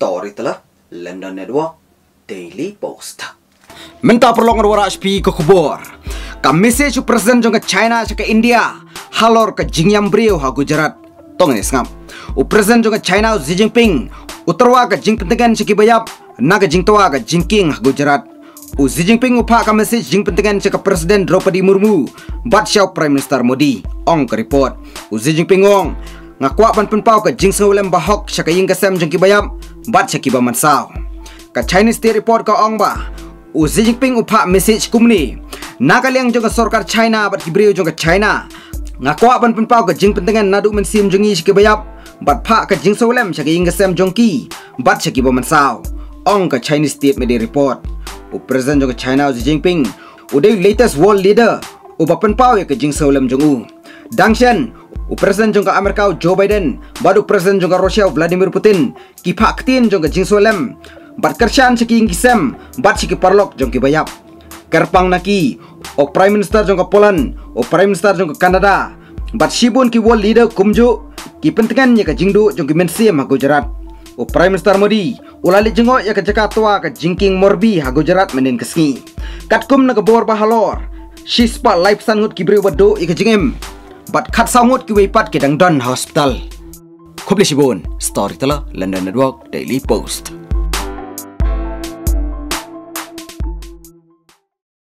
Story telah London Network Daily Post. Minta perlongan wara HP ke kubur. Ka message presiden jong ke China ke India. Halor ke Jingyam Brio ha Gujarat. Tong ni sngam. Presiden jong ke China Xi Jinping. Utarwa ke Jing pentingan ke bayap. Na ke Jingtawa ke Jingking ha Gujarat. Xi Jinping upa ka message Jing pentingan ke Presiden Draupadi Murmu. Bat Xiao Prime Minister Modi. Ong ke report. Xi Jinping ong ngakwa pan penpau ke Jing Sewlem bahok syaka ying kesem jong ki bayap. Bat syaki ba mansau. Ka Chinese State Report ka ong ba. Xi Jinping upa message kumni. Nakaliang jong sarkar China bat kibrio jong ke China. Ngakwa ban penpau ke Jing pentingan nadu mensim jong i syaki bayap. Bat pa ke Jing Sewlem syaka ying kesem jong ki. Bat syaki ba mansau. Ong ka Chinese State Media Report. Presiden jong ke China Xi Jinping udai latest world leader upa penpau ke Jing Sewlem jong u. Dangshan Presiden jong ke Amerika Joe Biden badu Presiden jong ke Rusia Vladimir Putin ki phaktin jong ke Jing Sewlem bat kershan siki ingisem bat siki parlok jong ki bayap kerpang naki o Prime Minister jong ke Poland o Prime Minister jong ke Canada bat shibun ki world leader kumju ki pentingan nya ke Jingdu jong ki mensim ha Gujarat o Prime Minister Modi ulali jengo ya ke Jakarta ke Jingking Morbi ha Gujarat menen keski katkum na ke bor bahalor shispa life sangut ki brio bado i ke jingem bat khat sangut ki weipat ke dang don hospital. Khubli sibun story telah London Network Daily Post.